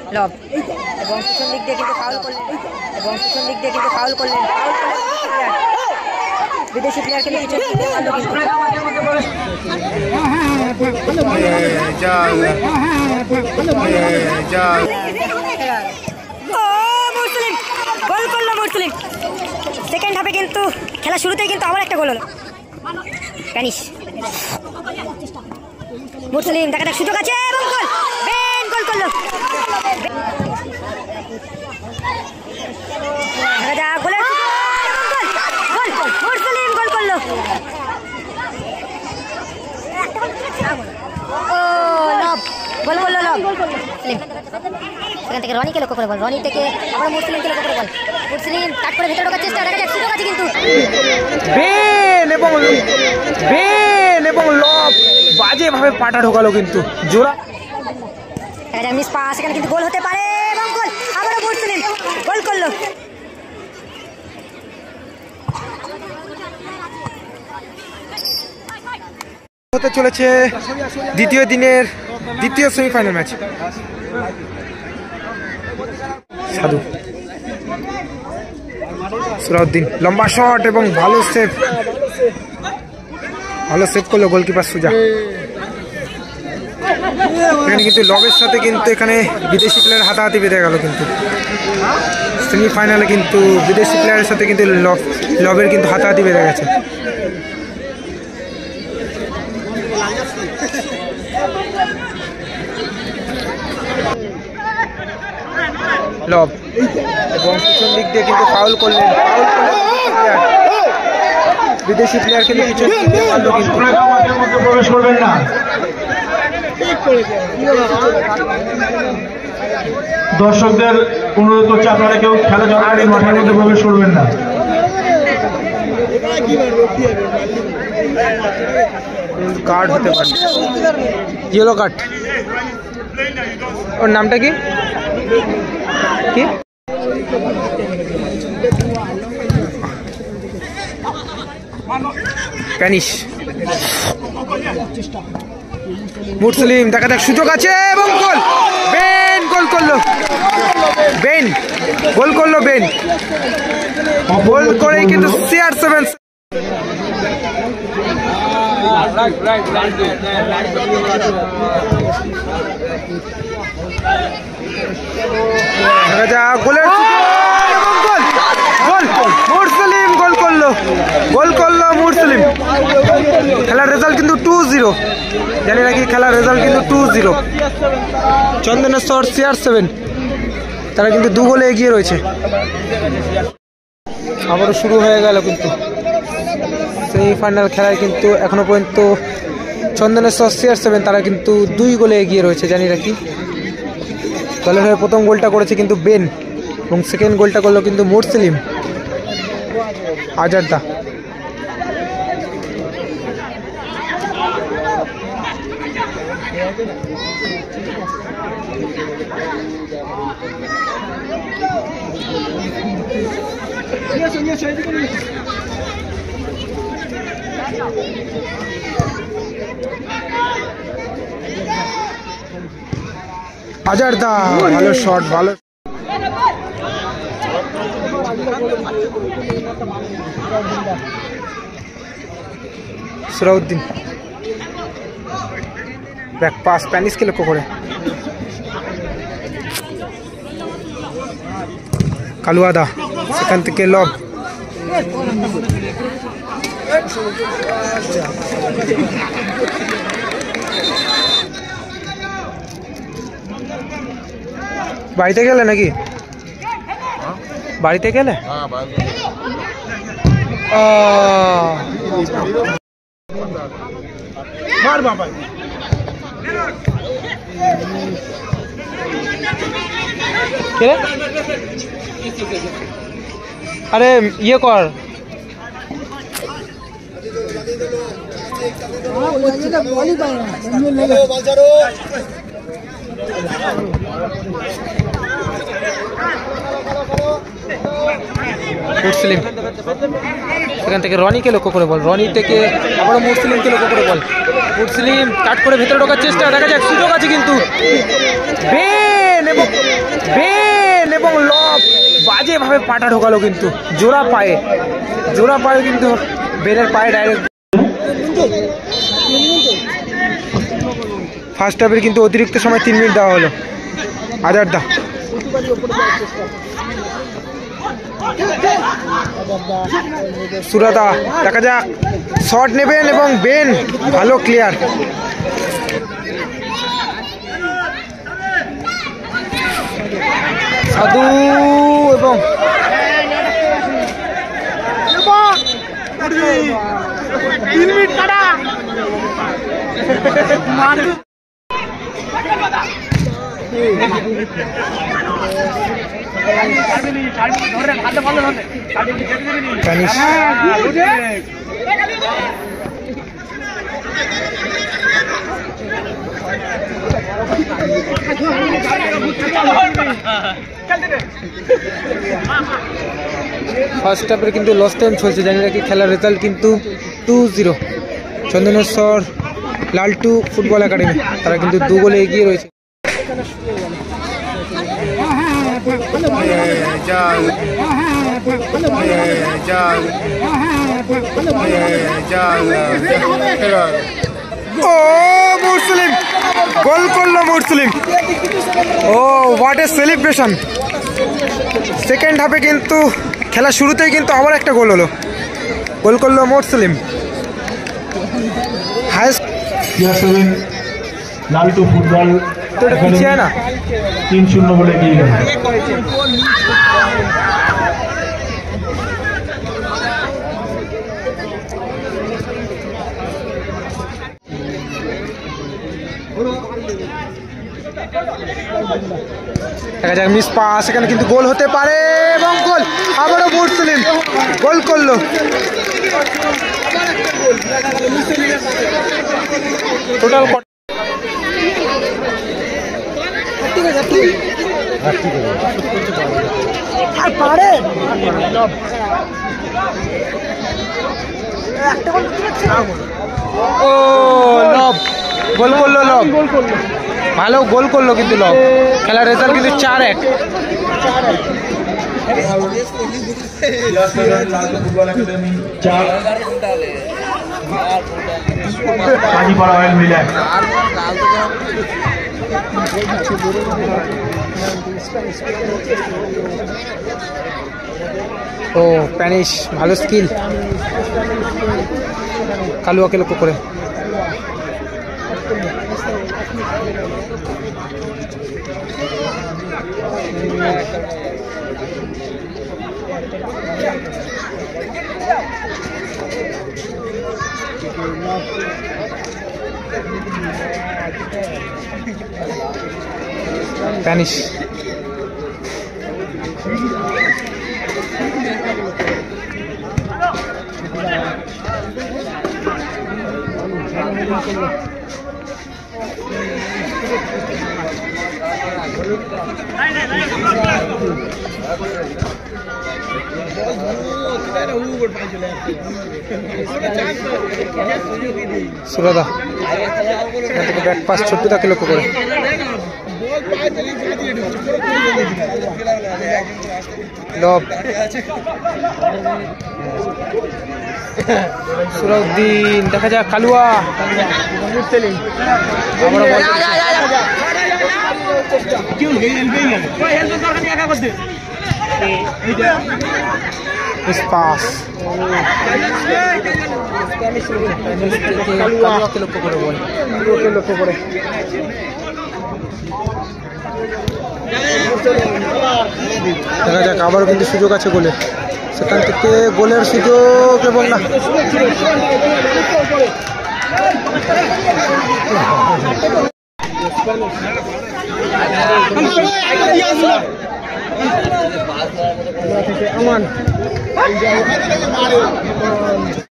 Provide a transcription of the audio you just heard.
লব এবং পিছন দিক দিয়ে কিন্তু ফাউল করলেন বিদেশি প্লেয়ারকে নিয়ে কিছু মারলো গোল করলো মুরসলিম। সেকেন্ড হাফে কিন্তু খেলা শুরুতেই কিন্তু আবার একটা গোল হলো। স্প্যানিশ মুরসলিম দেখা যাক সুযোগ আছে এবং গোল। বেন গোল করলো। দেখা যাক গোলের গোল মুরসলিম গোল করলো। ও লব গোল করলো লব। সেখান থেকে রনিকে লক্ষ্য করে বল, রনি থেকে আবার মুরসলিমকে লক্ষ্য করে বল। মুরসলিম কাট করে ভেতরে ঢোকার চেষ্টা, দেখা যাক সুযোগ আছে কিন্তু। বেন এবং লব বাজেভাবে পাটা ঢোকালো কিন্তু জোড়া। দেখা যাক মিস পাস, এখানে কিন্তু গোল হতে পারে এবং গোল। আবারও মুরসলিম গোল করলো। হতে চলেছে দ্বিতীয় দিনের দ্বিতীয় সেমিফাইনাল ম্যাচ। সাধু সুরাউদ্দিন লম্বা শট এবং ভালো সেভ করলো গোলকিপার সুজা। এখানে কিন্তু লবের সাথে কিন্তু এখানে বিদেশি প্লেয়ার হাতাহাতি বেঁধে গেল কিন্তু সেমিফাইনালে কিন্তু বিদেশি প্লেয়ারের সাথে কিন্তু লবের কিন্তু হাতাহাতি বেঁধে গেছে। লব এবং পিছন দিক দিয়ে কিন্তু ফাউল করলেন বিদেশি প্লেয়ারকে নিয়ে কিছু মারলো কিন্তু। প্রবেশ করবেন না, দর্শকদের অনুরোধ করছে আপনারা কেউ খেলা চলাকালীন মাঠের মধ্যে প্রবেশ করবেন না। কার্ড হতে পারে, ইয়েলো কার্ড। ওর নামটা কি কি স্প্যানিশ মুরসলিম দেখা যাক সুযোগ আছে এবং গোল। বেন গোল করলো। বেন গোল করে কিন্তু CR7 গোলের গোল মুরসলিম গোল করলো মুরসলিম। খেলার রেজাল্ট কিন্তু 2-0, জানি নাকি খেলার রেজাল্ট কিন্তু 2-0। চন্দনেশ্বর CR7 তারা কিন্তু 2 গোলে এগিয়ে রয়েছে। আবারও শুরু হয়ে গেল কিন্তু সেমিফাইনাল খেলায় কিন্তু এখনো পর্যন্ত চন্দনেশ্বর CR7 তারা কিন্তু 2 গোলে এগিয়ে রয়েছে। জানি নাকি দলের হয়ে প্রথম গোলটা করেছে কিন্তু বেন এবং সেকেন্ড গোলটা করলো কিন্তু মুরসলিম আজারদা। আজারদা ভালো শট, ভালো সুরাউদ্দিন ব্যাক পাস স্প্যানিশকে লক্ষ্য করে কালুয়াদা, সেখান থেকে লব বাড়িতে গেলে নাকি? বাড়িতে গেলে মার বাবা। আরে ইয়ে কর মুরসলিম, সেখান থেকে রনিকে লক্ষ্য করে বল, রনি থেকে আবারও মুরসলিমকে লক্ষ্য করে বল। মুরসলিম কাট করে ভেতরে ঢোকার চেষ্টা, দেখা যাক সুযোগ আছে কিন্তু বেন এবং বেন এবং লব বাজেভাবে পাটা ঢোকালো, কিন্তু জোড়া পায়ে কিন্তু বেনের পায়ে ডাইরেক্ট। ফার্স্ট হাফের কিন্তু অতিরিক্ত সময় 3 মিনিট দেওয়া হলো। আজারদা সুরাদা, দেখা যাক শট নেবেন এবং বেন ভালো ক্লিয়ার। সাধু এবং ফার্স্ট হাফের কিন্তু লস টাইম চলছে, জানি না কি খেলার রেজাল্ট কিন্তু 2-0 চন্দনেশ্বর লালটু ফুটবল একাডেমি, তারা কিন্তু 2 গোলে এগিয়ে রয়েছে। ও মুরসলিম গোল করলো, Mursalim. Oh what a celebration. Second হাফে কিন্তু খেলা শুরুতেই কিন্তু আবার একটা গোল হলো, গোল করলো মুরসলিম। হাইস্ট লালটু ফুটবল না 3-0 বলে এগিয়ে গেল। দেখা যাক মিস পাস, এখানে কিন্তু গোল হতে পারে এবং গোল, আবারও মুরসলিম গোল করলো। টোটাল ও লব গোল করলো, ভালো গোল করলো কিন্তু লব। খেলার রেজাল্ট কিন্তু 4-1। ও স্প্যানিশ ভালো স্কিল, কালুয়াকে লক্ষ্য করে। স্প্যানিশ সুরাদা ব্যাক পাস ছোট্ট তাকে লক্ষ্য করে। লব সুরাউদ্দিন, দেখা যাক কালুয়া পাস কালুয়াকে লক্ষ্য করে বল, লক্ষ্য করে। দেখা যাক আবারও কিন্তু সুযোগ আছে গোলে, সেখান থেকে গোলের সুযোগ এবং না আমান